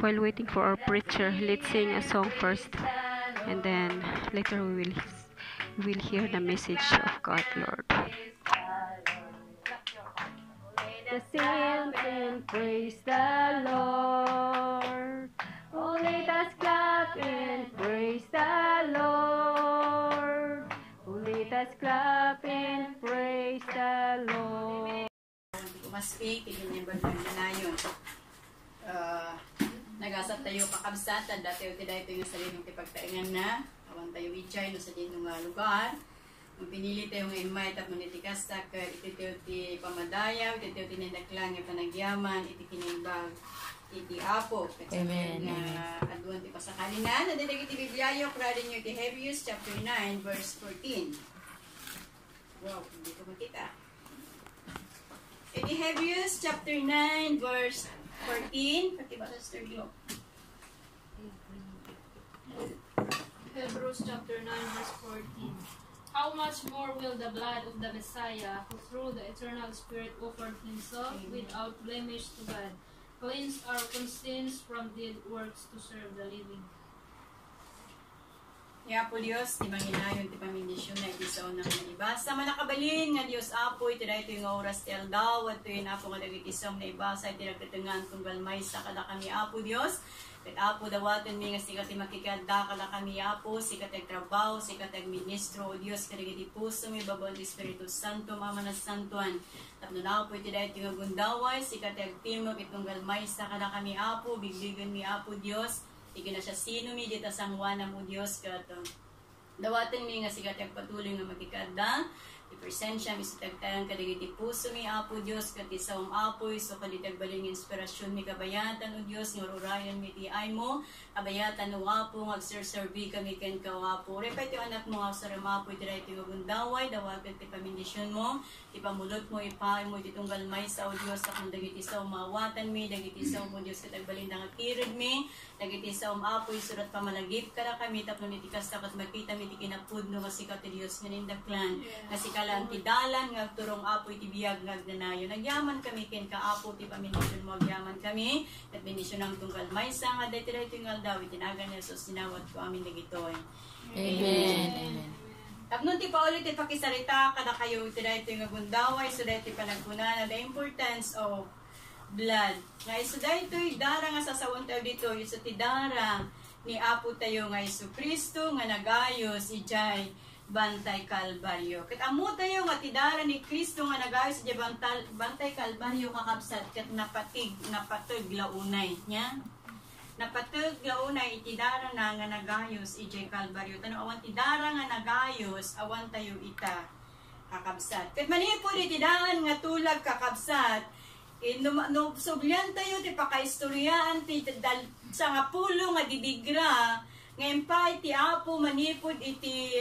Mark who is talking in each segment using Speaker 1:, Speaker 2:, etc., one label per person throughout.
Speaker 1: while waiting for our preacher, let's sing a song first, and then later we will hear the message of God, Lord. The saints and praise the Lord. Oh, let us clap and praise the Lord. Oh, let us clap and praise the Lord.
Speaker 2: Kumaspik, tigil niya ba na yun? Nagasat tayo kakabsatan, dati o tiday ito yung salinong tipagtaingan na. Awan tayo ichay no sa dinong lugar. Nung pinili tayo ng imay, tapos nitikas ta, ititiyo ti pamadayaw, ititiyo ti nindaklang, yung panagyaman, itikinimbag, iti apo.
Speaker 3: Amen.
Speaker 2: Aduan ti pasakalingan. Nadidagit ti Bibliayo, krada nyo ti Hebrews chapter 9, verse 14. Wow, hindi ko makita. Iti Hebrews chapter 9, verse 14. Pakiba sa Sister Glo.
Speaker 4: Hebrews chapter 9, verse 14. How much more will the blood of the Messiah, who through the eternal Spirit offered himself without blemish to God, cleanse our conscience from dead works to serve the living?
Speaker 2: Ya po Diyos, ti manginayon, ti pamindisyon na itisaw ng manibasa. Manakabalin nga Diyos apo, iti na ito yung oras ti aldaw, at ito yung apo nga nagitisaw na ibasa, iti nagkatangan kung galmay sa kada kami apo Diyos. Kat apo dawaton mi nga sikat ti makikada kada kami apo, sikat ag trabaho, sikat ag ministro, o Diyos, karigiti puso mi babon ti Espiritu Santo, Mama na Santuan. Tapno na po iti na ito yung gundaway, sikat ag timog, itong galmay sa kada kami apo, bigbigan mi apo Diyos. Igi na siya sino mi dita sangwana mo Diyos kato. Dawaten mi nga sigat ang patuloy nga makikada. Ipresensya mi sa tagtayang kadigiti puso mi apo Diyos kat isawang apoy so kalitag baling inspirasyon mi kabayatan o Diyos nga rurayan mi ti ay mo. Kabayatan o apo nga agserservi kami ken kawapo. Repay ti anak mo nga sa ramapoy ti ray ti gundaway dawaten ti pamindisyon mo. Ipamulot mo ipaay mo ti tunggal may sa o Diyos akong dagiti saw mawatan mi dagiti saw mo Diyos katag balin nga tirid mi. Dagiti saw apoy surat pamalagip kada kami tapno nitikas takas makita mi ti kinapudno nga sikat ti Diyos nga nindaklan. Nga sikalan ti dalan nga turong apoy ti biyag nga agnanayo. Nagyaman kami ken kaapo ti pamindisyon mo agyaman kami. Kat bendisyon ang tunggal may sa nga dayto dayto nga daw itinagan ni Jesus sinawat ko amin dagitoy.
Speaker 3: Amen. Amen.
Speaker 2: Tapnon ti paulit ti pakisarita kada kayo ti dayto nga gundaway so dayto panagkunan the importance of blood. Nga iso dayto dara nga sasawon tayo dito iso ti dara ni apo tayo nga Hesus Kristo nga nagayos ijay bantay kalbaryo. Ket amo tayo nga ti dara ni Kristo nga nagayos ijay bantay kalbaryo kakabsat ket napateg launay nya. Napateg launay iti dara na nga nagayos ijay kalbaryo. Tano awan ti dara nga nagayos awan tayo ita kakabsat. Ket manipod iti daan nga tulag kakabsat sublyan tayo ti pakaistoryaan ti sa nga pulo nga didigra ngayon pa iti apo manipod iti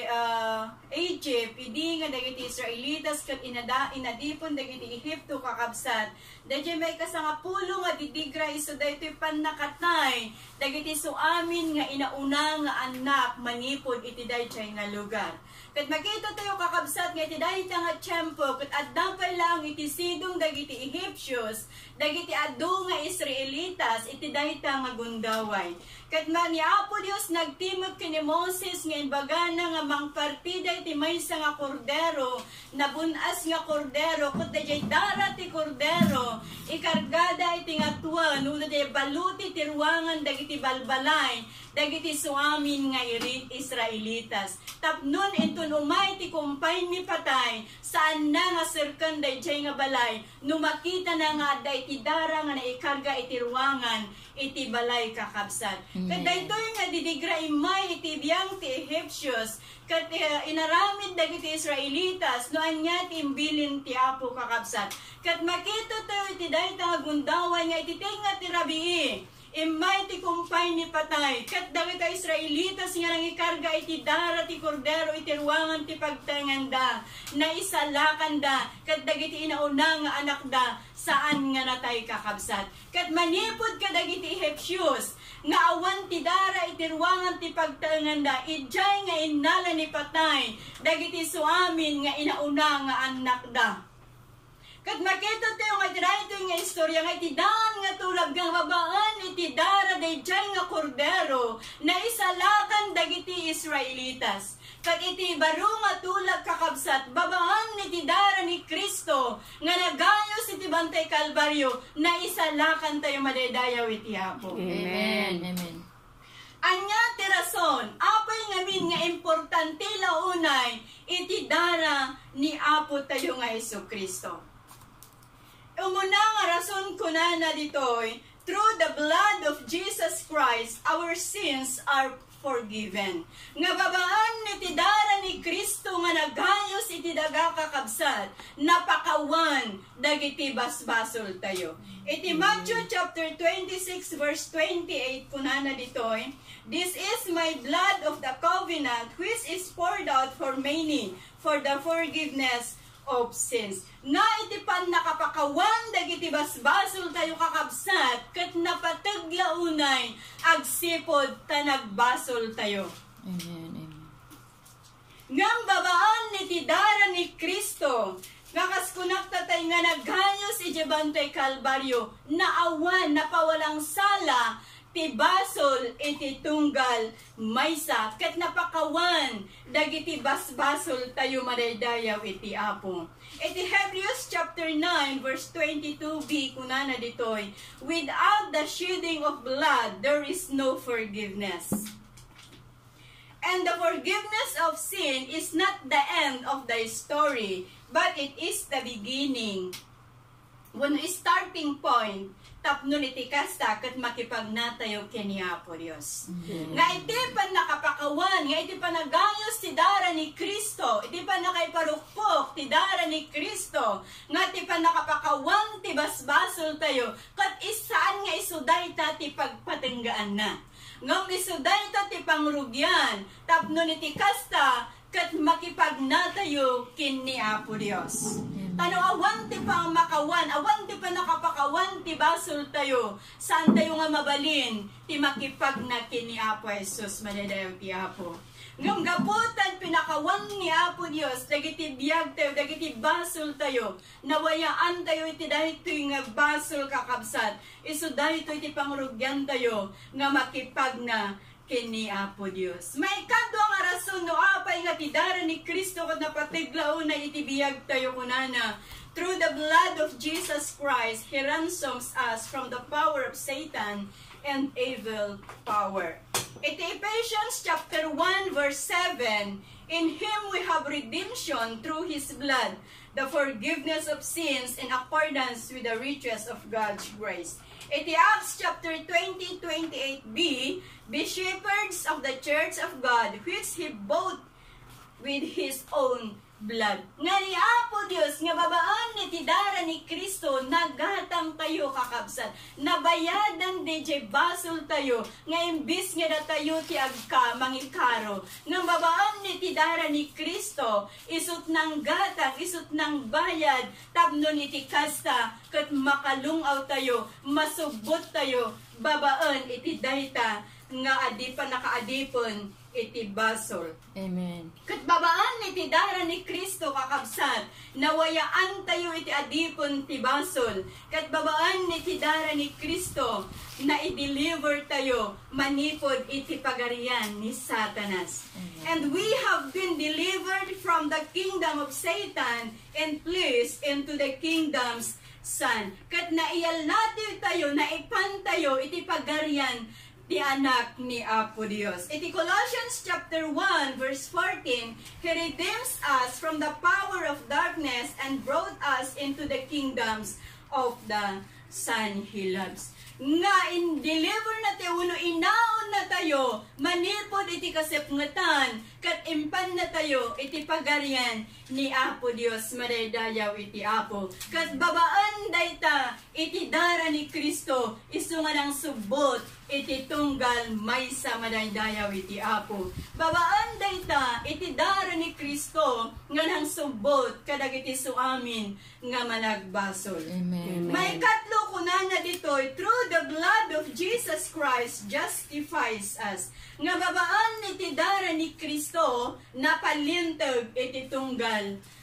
Speaker 2: Egypt idi nga dagiti Israelitas kat inadipon dagiti Ehipto kakabsat dadya may kasanga pulo nga didigra iso daytoy pannakatay dagiti suamin nga inauna nga anak manipod iti dayjay nga lugar. Kat makita tayo kakabsat nga iti dayta nga tiyempo kat addapay lang iti sidong dagiti Egyptios dagiti adu nga Israelitas iti dayta nga gundaway. Kat man ni Apo Dios nagtimog kini Moses nga inbagana nga mangpartida iti maysa nga kordero nabunas nga kordero ket dayjay dara ti kordero ikargada iti nga tuwa no dayjay baluti ti ruangan dagiti balbalay dagiti suamin nga Israelitas. Tapnon enton umay ti kumpay ni patay saan na nga serkan dayjay nga balay no makita na nga iti dara nga naikarga iti ruangan iti balay kakabsat. Ket daytoy nga didigra imay iti biyang ti Egyptios ket inaramid dagiti Israelitas no anya ti imbilin ti apo kakabsat. Ket makita tayo iti dayta nga gundaway nga iti tenga ti rabii imay ti kumpay ni patay ket dagiti Israelitas nga nangikarga iti dara ti kordero iti ruangan ti pagtenganda na isalakan da ket dagiti inauna nga anak da saan nga natay kakabsat. Ket manipod ka dagiti Egyptios nga awan ti dara iti ruangan ti pagtenganda ijay nga inala ni patay dagiti suamin nga inauna nga anak da. Kat makita tayo nga ito nga istorya nga itidan nga tulad ng babaan itidara day dyan nga kordero na isalakan dagiti Israelitas. Kat iti baro nga tulad kakabsat babaan itidara ni Kristo nga nagayos iti bantay Kalbaryo na isalakan tayo madaydayaw iti Apo.
Speaker 3: Amen. Amen.
Speaker 2: Anya ti rason, apay ngamin nga importante launay itidara ni Apo tayo nga Isu Kristo. Umuna nga rason ko na ditoy, through the blood of Jesus Christ, our sins are forgiven. Nga babaan ni tidara ni Kristo nga nagayos iti daga kakabsat, napakawan dagiti basbasol tayo. Iti Matthew chapter 26 verse 28 kunana ditoy, this is my blood of the covenant which is poured out for many for the forgiveness of sins. Na iti pan nakapakawan dagiti basbasol tayo kakabsat ket napatagla unay agsipod ta nagbasol tayo.
Speaker 3: Amen. Amen.
Speaker 2: Ngam babaan ni tidara ni Kristo nakaskunak tatay nga naghayos iti bantay Kalbaryo na awan napawalang sala ti basol iti tunggal maysa ket napakawan dagiti basbasol tayo madaydayaw iti Apo. Iti Hebrews chapter 9 verse 22b kunana ditoy, without the shedding of blood there is no forgiveness. And the forgiveness of sin is not the end of the story, but it is the beginning. When starting point tapno iti kasta ket makipagnatayo kini Apo Dios. Nga iti pan nakapakawan, nga iti panagayos ti dara ni Kristo, iti pan nakaiparukpok ti dara ni Kristo, nga iti pan nakapakawan ti basbasol tayo, kat isaan nga isuday ta ti pagpatenggaan na. Ngam isuday ta ti pangrugyan, tapno iti kasta ket makipagnatayo kini Apo Dios. Tano awan ti pang makawan, awan ti pa nakapakawan ti basol tayo, saan tayo nga mabalin, ti makipag na kini Apo Jesus, manadayaw ti Apo. Ngam gaputan pinakawan ni Apo Dios, dagiti biyag tayo, dagiti basol tayo, nawayaan tayo iti dahito nga basol kakabsat, iso dahito iti pangrugyan tayo, nga makipag na kini Apo Dios. May kadwa nga rason no apay nga tidara ni Kristo ket napatiglaw na itibiyag tayo kunana. Through the blood of Jesus Christ, He ransoms us from the power of Satan and evil power. Iti Ephesians chapter 1 verse 7, in Him we have redemption through His blood, the forgiveness of sins in accordance with the riches of God's grace. Iti Acts chapter 20:28b, be shepherds of the church of God, which He bought with His own blood. Nga ni Apo Dios, nga babaan ni tidara ni Kristo, nagatang tayo kakabsat, nabayadan DJ basol tayo, nga imbis nga na tayo ti agka mangikaro, nga babaan ni tidara ni Kristo, isut ng gatang, isut ng bayad, tapno ni ti kasta, kat makalungaw tayo, masubot tayo, babaan iti dayta, nga adipan nakaadipon, iti basol.
Speaker 3: Amen.
Speaker 2: Kat babaan iti dara ni Kristo kakabsat, nawayaan tayo iti adipon ti basol. Kat babaan iti dara ni Kristo, na i-deliver tayo manipod iti pagarian ni Satanas.
Speaker 3: Amen.
Speaker 2: And we have been delivered from the kingdom of Satan and placed into the kingdom's Son. Kat naiyal natin tayo, naipan tayo iti pagarian ti anak ni Apo Dios. Iti Colossians chapter 1 verse 14, He redeems us from the power of darkness and brought us into the kingdoms of the Son He loves. Nga in-deliver na tayo, uno inaon na tayo, manipod iti kasepngatan, kat impan na tayo, iti pagarian ni Apo Dios, madaydayaw iti Apo. Kat babaan dayta, iti dara ni Kristo, isu nga ng subot, iti tunggal maysa madaydayaw iti Apo. Babaan dayta, iti dara ni Kristo, nga ng subot, kadag iti suamin, nga managbasol.
Speaker 3: Amen.
Speaker 2: May katlo kunana ditoy, through the blood of Jesus Christ justifies us. Nga babaan iti dara ni Kristo, napalintag iti tunggal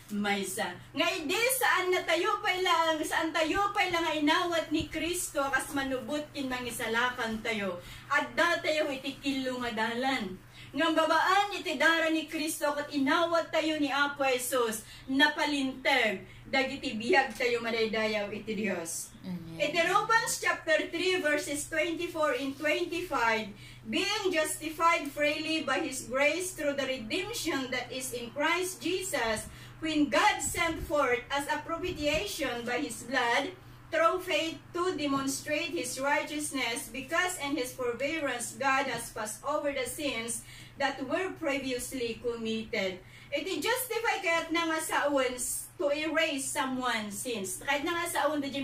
Speaker 2: maysa. Nga idi saan tayo pa lang nga inawat ni Kristo kas manubot kin mangisalakan tayo. Adda tayo iti kilo nga dalan. Nga babaan iti dara ni Kristo kat inawat tayo ni Apo Jesus napalinteg dagiti biyag tayo madaydayaw iti Dios. Iti Romans chapter 3 verses 24 and 25, being justified freely by His grace through the redemption that is in Christ Jesus, when God sent forth as a propitiation by His blood, through faith to demonstrate His righteousness, because in His forbearance God has passed over the sins that were previously committed. Iti justify kaya't na nga saon to erase someone's sins. Kahit na nga saon da jay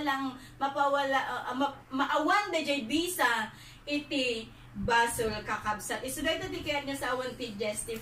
Speaker 2: maawan da jay bisa iti basol kakabsat. Iso da ito di kaya't nga saon ti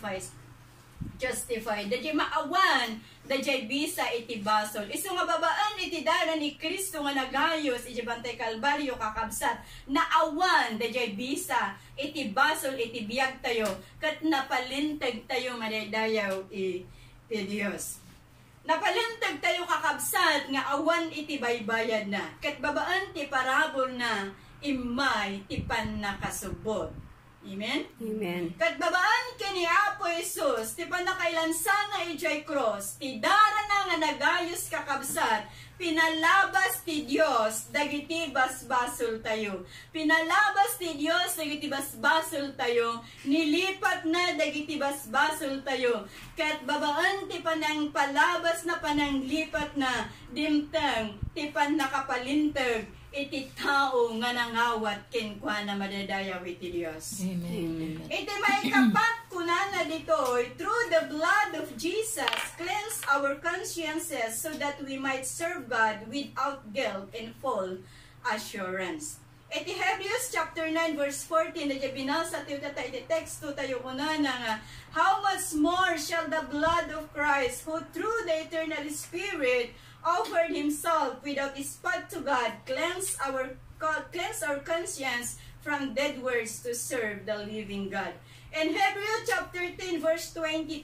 Speaker 2: justified. Dajay maawan, dajay bisa iti basol. Iso nga babaan iti dara ni Kristo nga nagayos, iti bantay kalbaryo kakabsat, naawan, dajay bisa iti basol, iti biyag tayo, kat napalintag tayo madaydayaw iti Diyos. Napalintag tayo kakabsat, nga awan iti baybayad na, kat babaan ti parabol na, imay ti panakasubot. Amen?
Speaker 1: Amen.
Speaker 2: Kat babaan kini Apo Jesus, ti panakailansana ijay cross, ti dara na nga nagayos kakabsat, pinalabas ti Dios dagiti basbasol tayo. Pinalabas ti Dios dagiti basbasol tayo, nilipat na dagiti basbasol tayo. Kat babaan ti panang palabas na pananglipat na, dimtang ti panakapalintag iti tao nga nangawat kenkwa na madadayaw iti Dios.
Speaker 3: Amen.
Speaker 2: Iti maikapat kunana ditoy, through the blood of Jesus, cleanse our consciences so that we might serve God without guilt and full assurance. Iti Hebrews chapter 9 verse 14, na binasa tayo iti teksto tayo kunana nga, how much more shall the blood of Christ, who through the eternal Spirit offered Himself without spot to God, cleanse our conscience from dead works to serve the living God. In Hebrews chapter 10 verse 22,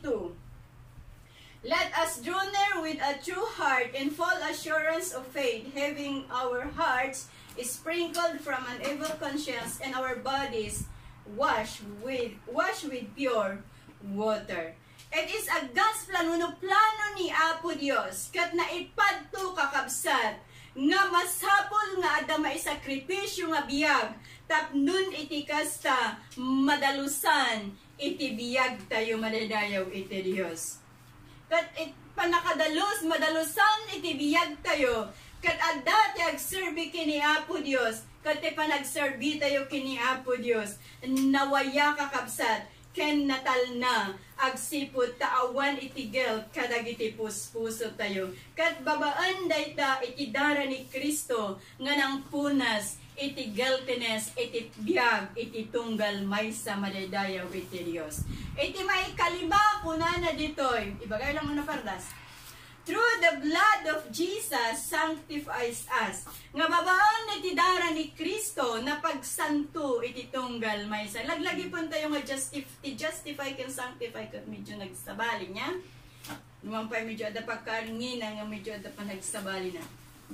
Speaker 2: let us draw near with a true heart and full assurance of faith, having our hearts sprinkled from an evil conscience and our bodies washed with pure water. It is a gospel plano ni Apo Dios kat naipadto kakabsat nga masapol nga ada maisakripisyo nga biyag tapnon iti kasta madalusan iti biyag tayo madadayaw iti Dios. Kat panakadalos madalusan iti biyag tayo kat adda ti agserbi kini Apo Dios kat panagserbi tayo kini Apo Dios nawaya kakabsat ken natal na agsipot taawan iti guilt kadagiti puspuso tayo. Kat babaan dayta iti dara ni Kristo nga nang punas iti guiltiness iti biyag iti tunggal maysa madaydayaw iti Dios. Iti may kalima kunana ditoy. Ibagay lang mo na pardas. Through the blood of Jesus sanctifies us. Nga babaan iti dara ni Kristo na pagsanto iti tunggal maysa. Laglagi po tayo nga justify ken sanctify kat medyo nagsabali niya. Naman pa medyo ada pagkarngina nga medyo ada pa nagsabali na.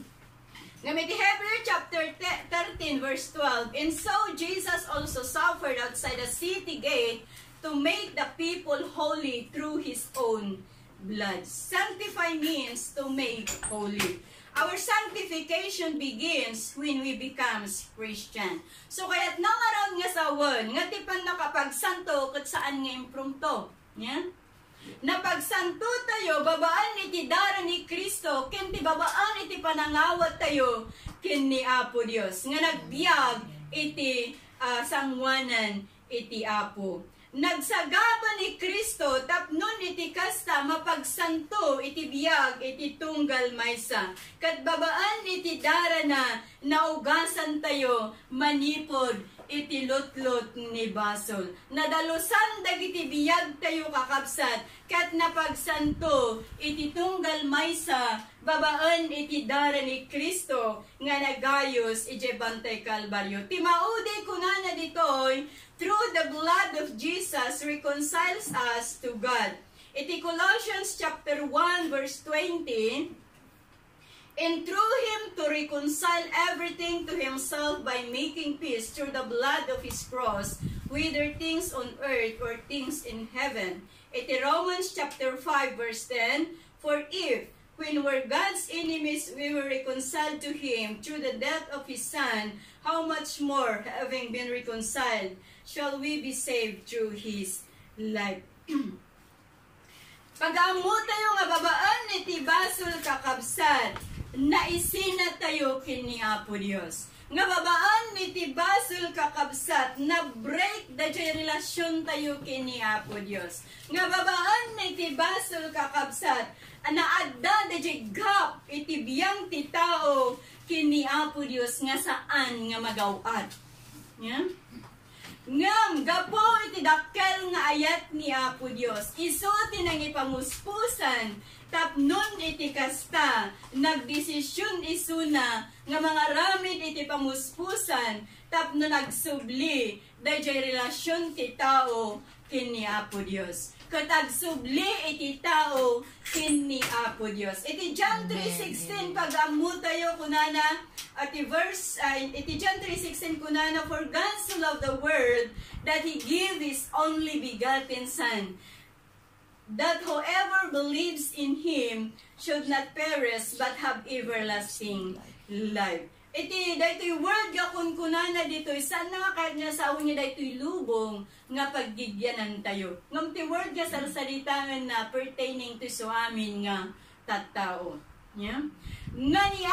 Speaker 2: Nga iti Hebrews chapter 13 verse 12, and so Jesus also suffered outside the city gate to make the people holy through His own blood. Sanctify means to make holy. Our sanctification begins when we become Christian. So kaya't nangaroon nga sawan, nga tipan nakapagsanto kat saan nga imprumto. Yeah? Napagsanto tayo, babaan iti dara ni Kristo, kenti babaan iti panangawat tayo, ken ni Apo Dios. Nga nagbiag iti sangwanan iti Apo. Nagsagaba ni Kristo tapnon iti kasta mapagsanto iti biyag iti tunggal maysa. Kat babaan iti dara na naugasan tayo manipod iti lutlot ni basol. Nadalusan dagiti biyag tayo kakabsat kat napagsanto iti tunggal maysa babaan iti dara ni Kristo nga nagayos iti bantay kalbaryo. Timaudi kunana ditoy, through the blood of Jesus reconciles us to God. Iti Colossians chapter 1 verse 20, and through him to reconcile everything to himself by making peace through the blood of his cross, whether things on earth or things in heaven. Iti Romans chapter 5 verse 10, for if, when we're God's enemies, we were reconciled to him through the death of his Son, how much more, having been reconciled, shall we be saved through his life. Pag-amo tayo nga babaan iti basol kakabsat, naisina tayo kini Apo Dios. Nga babaan iti basol kakabsat, na break da jay relasyon tayo kini Apo Dios. Nga babaan iti basol kakabsat, naadda da jay gap iti biyang ti tao kini Apo Dios nga saan nga magawat. Yeah? Ngam, gapo iti dakkel nga ayat ni Apo Dios. Isu tinang ipamuspusan, tapnon iti kasta, nagdesisyon isuna, nga mga ramid iti pamuspusan, tapno nagsubli, dayjay relasyon ti tao kini Apo Dios. Kat agsubli iti tao kini Apo Dios. Iti John 3:16 pag-amu tayo kunana at iti John 3:16 kunana, for God so loved the world that he gave his only begotten Son, that whoever believes in him should not perish but have everlasting life. Iti daytoy word nga kunkunana dito, saan nga kahit nga sa unya daytoy lubong nga paggigyanan tayo. Ngam ti word nga sarsalitangan na pertaining to so amin nga tattao. Yeah? Nga ni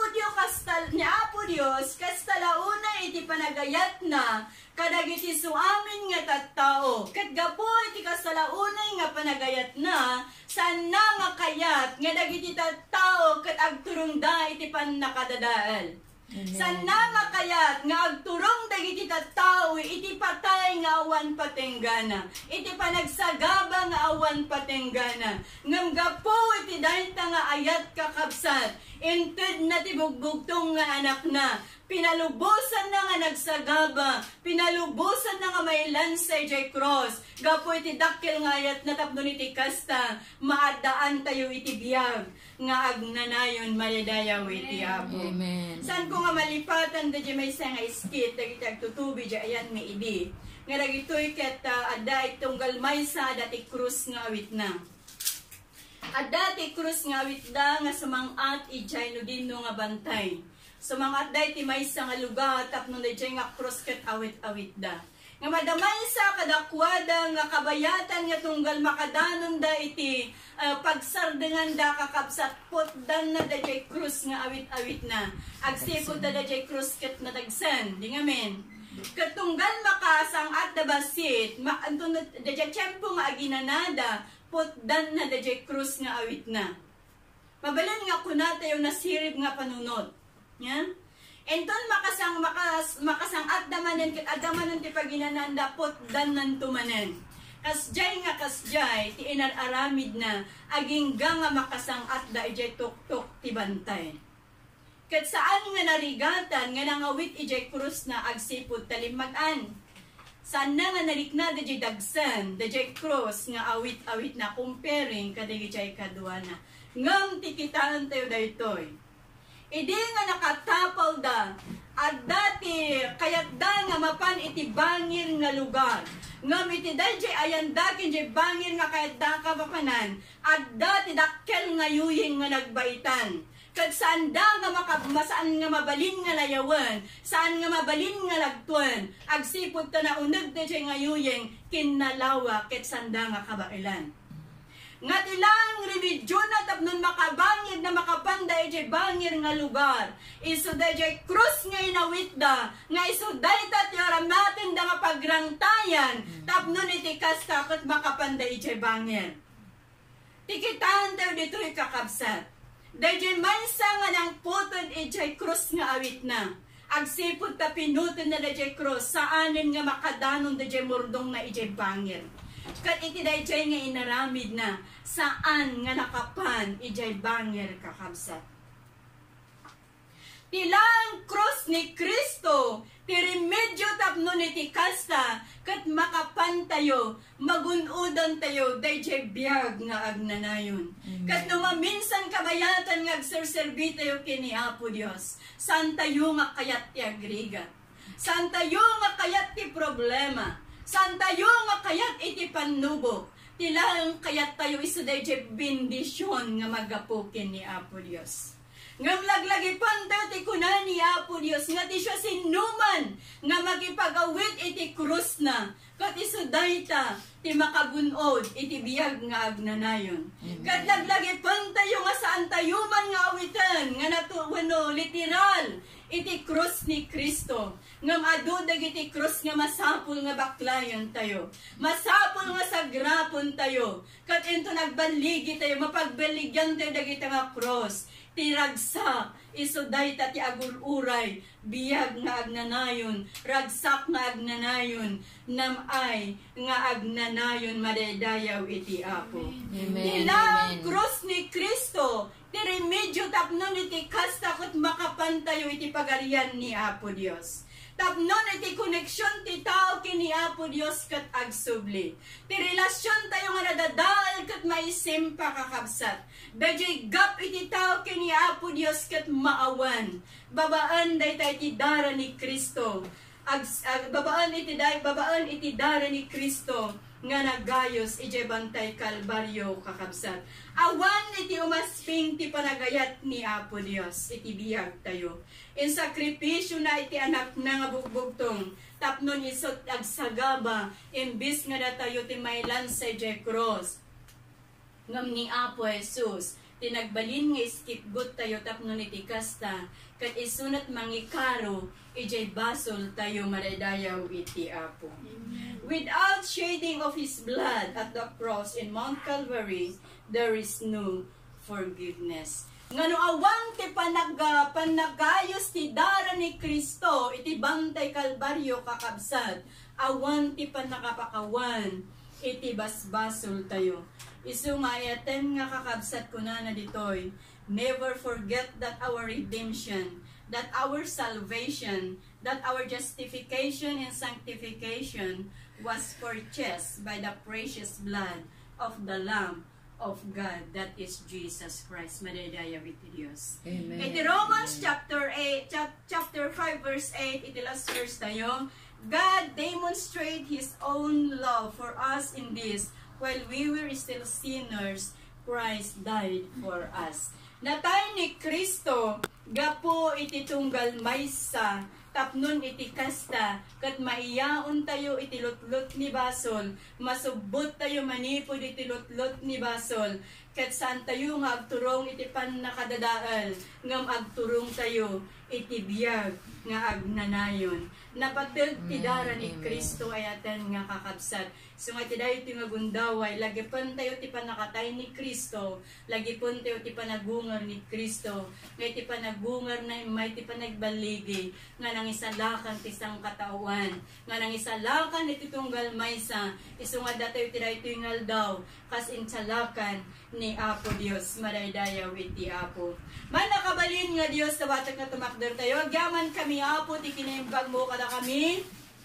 Speaker 2: Apo Dios kastalauna iti panagayat na kadagiti so amin nga tattao. Ket gapo iti kastalauna nga panagayat na saan na nga kayat nga dagiti tattao ket agturong da iti pannakadadaal. Sana nga kayat nga agturong dagiti tattao iti patay nga awan patenggana, iti panagsagaba nga awan patenggana. Ngam gapo iti dayta nga ayat kakabsat, inted na tibugbugtong nga anak na, pinalubusan na nga nagsagaba, pinalubusan na nga mailan sa ijay cross. Gapo iti dakkel nga ayat na tapnon iti kasta, maadaan tayo iti biyag, nga agnanayon malidayaw iti Apo.
Speaker 3: Amen.
Speaker 2: Saan ko nga malipatan da may nga iskit, dagiti agtutubi di ayan may idi. Nga dagitoy ket adda itong galmay sa dati krus nga awit na. Adda ti krus nga awit da nga sumangat ijay no dinno nga bantay. Sumangat da iti maysa nga lugar tapno da ijay nga krus ket awit-awit da. Nga madamay sa kadakwada nga kabayatan nga tunggal makadanon da iti pagsardengan da kakabsat potdan na da jay krus nga awit-awit na. Agsipod da jay krus ket nadagsan. Di nga men. Katunggal makasang at da basit, da jay tiyempo nga aginanada, potdan na da jay krus nga awit na. Mabalan nga kuna tayo nasirip nga panunod. Yan? Enton makasang at damanen ket adamanen ti paginananda potdan nan tumanen. Kasjay nga kasjay ti inararamid na aging nga makasang at da ijay tuktok ti bantay. Ket saan nga narigatan nga nangawit ijay krus na agsipud talimag-an. Saan na nga nalikna da jay dagsan, da jay krus nga awit-awit na comparing kadagi jay kaduana. Ngam tikitaan tayo daytoy. Idi nga nakatapaw da, at dati kayat da nga mapan iti bangir nga lugar. Ngam iti dayjay ayan dakin jay bangir nga kayat da kapapanan, at dati dakkel nga yuying nga nagbaitan. Kag saan da nga masaan nga mabalin nga layawan, saan nga mabalin nga lagtuan, agsipod ta na unag dayjay nga yuying kinalawa ket sanda nga kabailan. Nga tilang remedyon na tapnon makabangir na makapanday jay bangir nga lugar. Iso day jay krus nga inawit da, nga iso day tatyaramatin da nga pagrangtayan, tapnon iti kasta kat makapanday jay bangir. Tikitaan tayo dito kakabsat. Day jay maysa nga nang putod ijay krus nga awit na. Agsipod ta pinutod na day jay krus, saanin nga makadanon day jay murdong na ijay bangir. Kat iti dayjay nga inaramid na saan nga nakapan ijay bangir kakabsat. Tilang cross ni Kristo, ti remedyo tapno iti kasta, kat makapantayo, magunudan tayo, dayjay biyag nga agnanayon. Kat numaminsan kabayatan nga agserserbi tayo kini Apo Dios, saan tayo nga kayat ti agrigat, saan tayo nga kayat ti problema, saan tayo nga kayat iti panubo, tilang kayat tayo iso dayjay bendisyon nga magapukin ni Apo Dios. Ngam laglagipang tayo ti kunan ni Apo Dios nga ti siya sinuman nga magipagawit iti krus na kat iso dayta ti makagunod iti biyag nga agnanayon. Kat laglagipang tayo nga saan tayo man nga awitan nga natuwano literal iti krus ni Kristo. Ngam adu dagiti krus nga masapul nga baklayan tayo. Masapul nga sagrapon tayo. Kat ento nagbaligi tayo, mapagbaligyan tayo dagiti nga krus. Tiragsak, iso dayta ti aguluray, biyag nga agnanayon, ragsak nga agnanayon, namay nga agnanayon madaydayaw iti Apo. Tilang cross ni Kristo, ti remedyo tapnon iti kasta ket makapantayo iti pagarian ni Apo Dios. Tapnon iti koneksyon ti tao kini Apo Dios ket agsubli. Ti relasyon tayo nga nadadal ket maisim pa kakabsat. Dayjay gap iti tao kini Apo Dios ket maawan. Babaan dayta iti dara ni Kristo. Babaan iti dara ni Kristo nga nagayos iti bantay Kalbaryo kakabsat. Awan iti umasping ti panagayat ni Apo Dios iti biyag tayo. In sakripisyo na iti anak na nga bugbugtong tapnon isot agsagaba imbis nga datayo ti maylan sa cross ngam ni Apo Jesus tinagbalin nga iskipgot tayo tapnon iti kasta kat isunat mangikaro ijay basol tayo madaydayaw iti Apo. Without shedding of His blood at the cross in Mount Calvary, there is no forgiveness. Ngano awang ti panagayos ti dara ni Kristo iti bantay Kalbaryo kakabsat, awan ti panakapakawan iti basbasol tayo. Isu nga ayaten nga kakabsat ko na ditoy, never forget that our redemption, that our salvation, that our justification and sanctification was purchased by the precious blood of the Lamb of God, that is Jesus Christ. Madaydayaw iti Dios.
Speaker 3: Amen.
Speaker 2: Iti Romans chapter 5 verse 8, iti last verse tayo, God demonstrate His own love for us in this, while we were still sinners, Christ died for us. Natay ni Kristo, gapo iti tunggal maysa, tapnon iti kasta, kat maiyaon tayo iti lutlot ni basol, masubot tayo manipod iti lutlot ni basol, kat saan tayo nga agturong iti panakadadaal, ngam agturong tayo iti biyag nga agnanayon. Napatid ti dara ni Kristo ayaten nga kakabsat. So nga ti dayo ti nga gundaway, lagi pon tayo ti panakatay ni Kristo, lagi pon tayo ti panagungar ni Kristo, nga ti panagungar na may ti panagbaligi, nga nang isalakan ti sang katawan, nga nang isalakan iti tunggal maysa, iso nga datayo ti dayo ti ngaldaw, kas insalakan ni Apo Dios, madaydayaw iti Apo. Man nakabalin nga Dios sa watak na tumakder tayo, agyaman kami Apo, ti kinaimbag mo kada kami,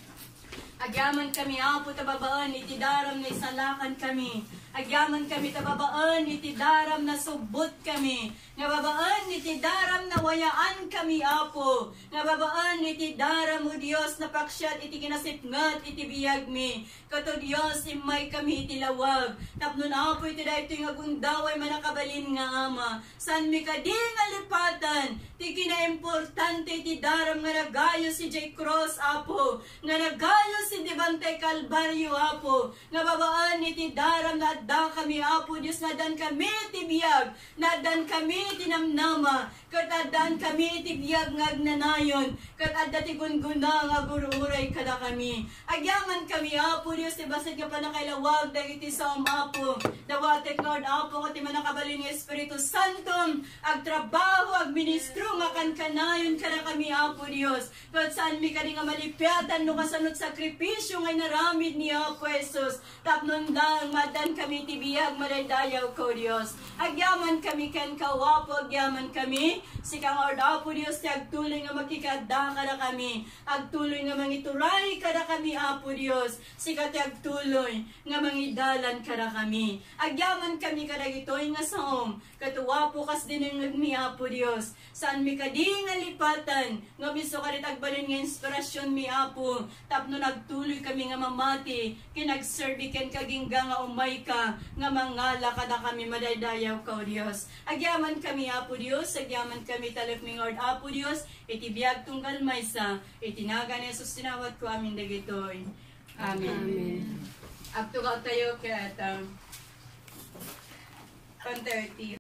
Speaker 2: agyaman kami Apo, tababaan, iti daram na isalakan kami, agyaman kami tababaan, iti daram na subot kami, nga babaan, iti daram na wayaan kami Apo, nga babaan, iti daram o Dios na paksyat, iti kinasipngat, iti biyag mi, kato Dios, imay kami iti lawag, tapnon Apo, iti da ito yung agundaway manakabalin nga Ama, san mi kadi nga lipatan, ti kinaimportante, iti daram nga nagayo si J. Cross Apo, nga nagayo si Dibantay Kalbaryo Apo, nga babaan, iti daram na adda kami Apo, Dios nadan kami iti biyag, nadan kami iti namnama, kat adan kami iti biyag nga agnanayon, kat adda ti gunguna nga gururay kada kami. Agyaman kami Apo, Dios ti basad ka pa nakailawag, dagiti som Apo, dawatek Lord Apo, kat ti manakabalin nga Espiritu Santo, agtrabaho, agministro, nga kankanayon kada kami Apo Dios, kat saan mi kani nga malipyatan, no kasanot sakripisyo nga naramid ni Apo Jesus, tapnon dang madan kami kami tibiyag madaydayaw ko Dios. Agyaman kami ken kawapo, agyaman kami si kang orda po Dios ti agtuloy nga makikada kada kami. Agtuloy nga mangituray kada kami apo Dios. Si kati agtuloy nga mangidalan kada kami. Agyaman kami kada gitoy nga saom. Katuwapo kas dinengag mi apo Dios. Saan mi kadi nga lipatan nga biso kadit agbalin nga inspirasyon mi apo. Tapno nagtuloy kami nga mamati kinagserbiken kagingga nga umay ka nga mangala kada kami madaydayaw ka o Dios. Agyaman kami apo Dios, agyaman kami talip mi Lord apo Dios, itibiyag tunggal maysa, itinaga ni Jesus tinawat ko amin dagitoy. Amen. Agtugaw tayo kaya 10:30.